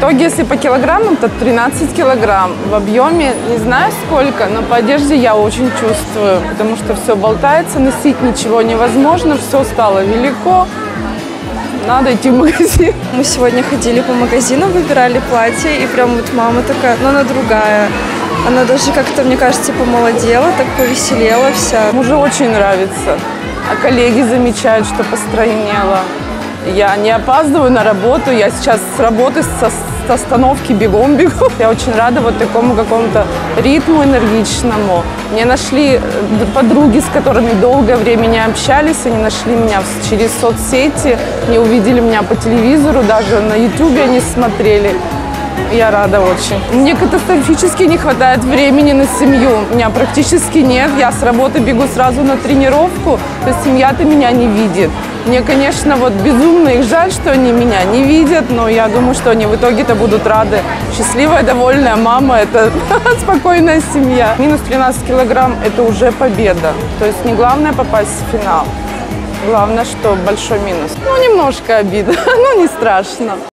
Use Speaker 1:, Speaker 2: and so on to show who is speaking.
Speaker 1: итоге, если по килограммам, то 13 килограмм. В объеме не знаю сколько, но по одежде я очень чувствую, потому что все болтается, носить ничего невозможно, все стало велико. Надо идти в магазин.
Speaker 2: Мы сегодня ходили по магазину, выбирали платье, и прям вот мама такая, но она другая. Она даже как-то, мне кажется, помолодела, так повеселела вся.
Speaker 1: Мужу очень нравится, а коллеги замечают, что постройнела. Я не опаздываю на работу, я сейчас с работы, с остановки бегом бегу. Я очень рада вот такому какому-то ритму энергичному. Мне нашли подруги, с которыми долгое время не общались, они нашли меня через соцсети, не увидели меня по телевизору, даже на ютубе они смотрели. Я рада очень. Мне катастрофически не хватает времени на семью. У меня практически нет. Я с работы бегу сразу на тренировку, то есть семья-то меня не видит. Мне, конечно, вот безумно их жаль, что они меня не видят, но я думаю, что они в итоге-то будут рады. Счастливая, довольная мама – это спокойная семья. Минус 13 килограмм – это уже победа. То есть не главное попасть в финал. Главное, что большой минус. Ну, немножко обидно, но не страшно.